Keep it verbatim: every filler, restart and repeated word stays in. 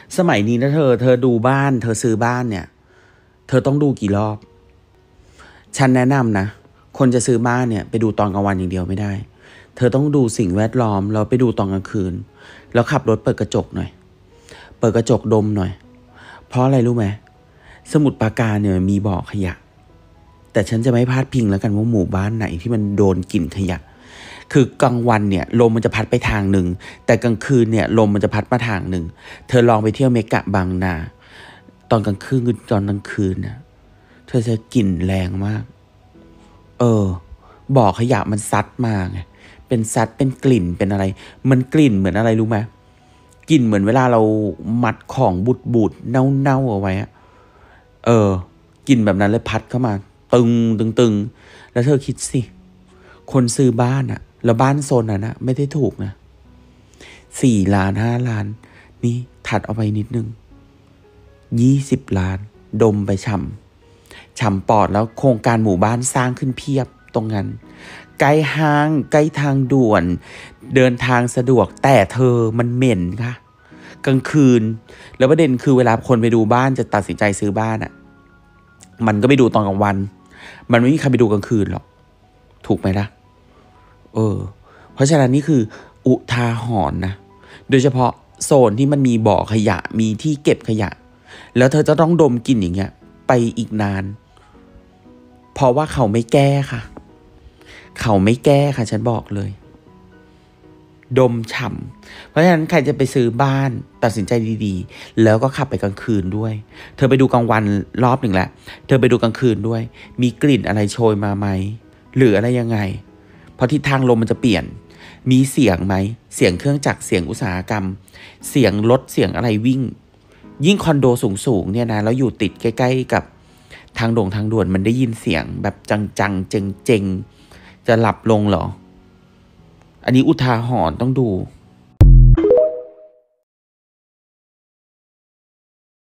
สมัยนี้นะเธอเธอดูบ้านเธอซื้อบ้านเนี่ยเธอต้องดูกี่รอบฉันแนะนำนะคนจะซื้อบ้านเนี่ยไปดูตอนกลางวันอย่างเดียวไม่ได้เธอต้องดูสิ่งแวดล้อมแล้วไปดูตอนกลางคืนแล้วขับรถเปิดกระจกหน่อยเปิดกระจกดมหน่อยเพราะอะไรรู้ไหมสมุทรปราการเนี่ยมีบ่อขยะแต่ฉันจะไม่พลาดพิงแล้วกันว่าหมู่บ้านไหนที่มันโดนกลิ่นขยะคือกลางวันเนี่ยลมมันจะพัดไปทางหนึ่งแต่กลางคืนเนี่ยลมมันจะพัดมาทางหนึ่งเธอลองไปเที่ยวเมกะบางนาตอนกลางคืนตอนกลางคืนนะเธอจะกลิ่นแรงมากเออบ่อขยะมันซัดมาไงเป็นซัดเป็นกลิ่นเป็นอะไรมันกลิ่นเหมือนอะไรรู้ไหมกลิ่นเหมือนเวลาเรามัดของบูดบูดเน่าเน่าเอาไว้อะเออกลิ่นแบบนั้นเลยพัดเข้ามาตึงตึงตึงแล้วเธอคิดสิคนซื้อบ้านอะแล้วบ้านโซนนั้นอะไม่ได้ถูกนะสี่ล้านห้าล้านนี่ถัดเอาไปนิดนึงยี่สิบล้านดมไปฉ่ำฉ่ำปอดแล้วโครงการหมู่บ้านสร้างขึ้นเพียบตรงนั้นใกล้ห้างใกล้ทางด่วนเดินทางสะดวกแต่เธอมันเหม็นค่ะกลางคืนแล้วประเด็นคือเวลาคนไปดูบ้านจะตัดสินใจซื้อบ้านอ่ะมันก็ไปดูตอนกลางวันมันไม่มีใครไปดูกลางคืนหรอกถูกไหมล่ะเออเพราะฉะนั้นนี่คืออุทาหรณ์นะโดยเฉพาะโซนที่มันมีบ่อขยะมีที่เก็บขยะแล้วเธอจะต้องดมกลิ่นอย่างเงี้ยไปอีกนานเพราะว่าเขาไม่แก้ค่ะเขาไม่แก้ค่ะฉันบอกเลยดมฉ่ำเพราะฉะนั้นใครจะไปซื้อบ้านตัดสินใจดีๆแล้วก็ขับไปกลางคืนด้วยเธอไปดูกลางวันรอบหนึ่งแล้วเธอไปดูกลางคืนด้วยมีกลิ่นอะไรโชยมาไหมหรืออะไรยังไงเพราะทิศทางลมมันจะเปลี่ยนมีเสียงไหมเสียงเครื่องจักรเสียงอุตสาหกรรมเสียงรถเสียงอะไรวิ่งยิ่งคอนโดสูงๆเนี่ยนะแล้วอยู่ติดใกล้ๆกับทางด่งทางด่วนมันได้ยินเสียงแบบจังๆเจงๆจะหลับลงเหรออันนี้อุทาหรณ์ต้องดู